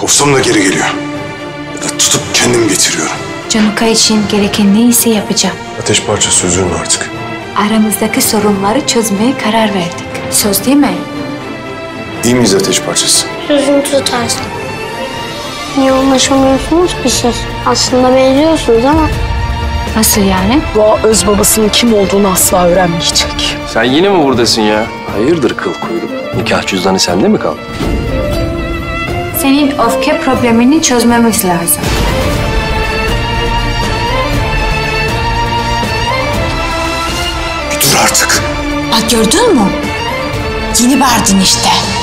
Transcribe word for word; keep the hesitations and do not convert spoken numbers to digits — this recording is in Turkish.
Kovsam da geri geliyor. Ya da tutup kendim getiriyorum. Canuka için gereken neyse yapacağım. Ateş parçası üzülme artık. Aramızdaki sorunları çözmeye karar verdik. Söz değil mi? İyi miyiz ateş parçası? Sözünü tutarsın. Niye anlaşamıyorsunuz ki siz? Aslında beğeniyorsunuz ama. Nasıl yani? Doğa öz babasının kim olduğunu asla öğrenmeyecek. Sen yine mi buradasın ya? Hayırdır kıl kuyruk? Nikah cüzdanı sende mi kaldı? Senin öfke problemini çözmemiz lazım. Bir dur artık. Bak gördün mü? Yeni vardın işte.